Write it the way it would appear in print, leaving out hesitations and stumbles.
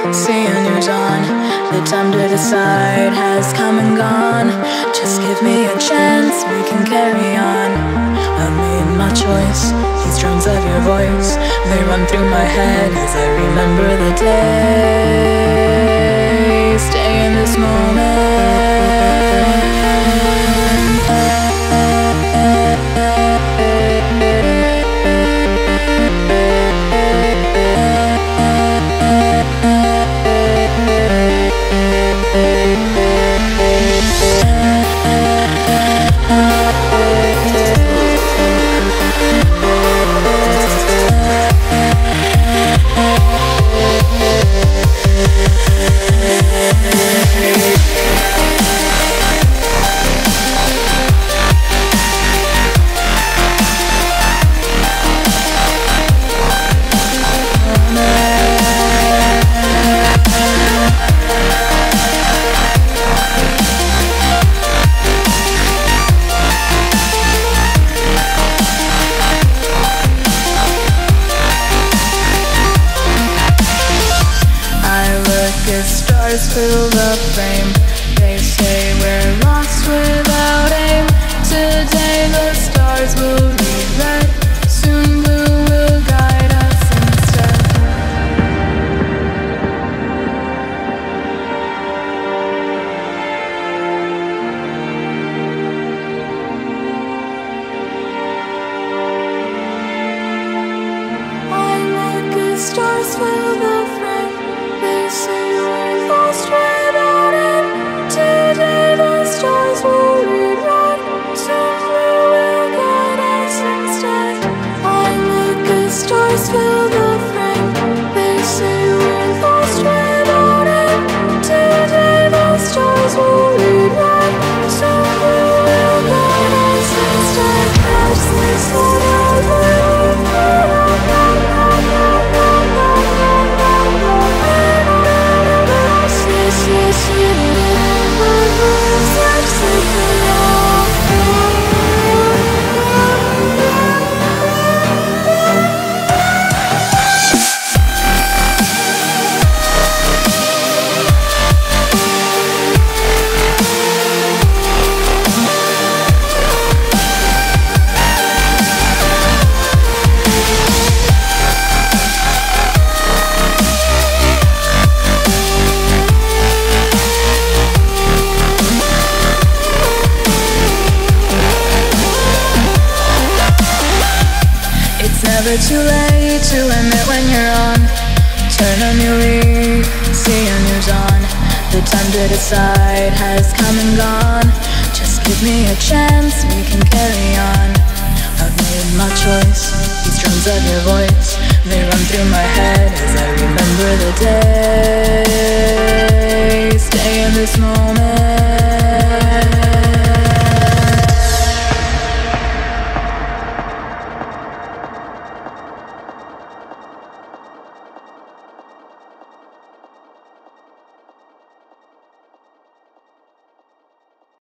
See a new dawn. The time to decide has come and gone. Just give me a chance, we can carry on. I've made my choice. These drums of your voice, they run through my head as I remember the day. Stay in this moment. Stars fill the frame. They say we're lost without aim. Today the stars will rewrite. Soon blue will guide us instead. I look as stars fill the frame. They say we're lost without aim. Today the stars will rewrite. Soon blue will guide us instead. I look as stars fill the frame. They say we're lost without aim. Today the stars will rewrite. Soon blue will guide us instead. Catch this one out of never too late to admit when you're on. Turn on your leaf, see a new dawn. The time to decide has come and gone. Just give me a chance, we can carry on. I've made my choice, these drums of your voice, they run through my head as I remember the day. Stay in this moment.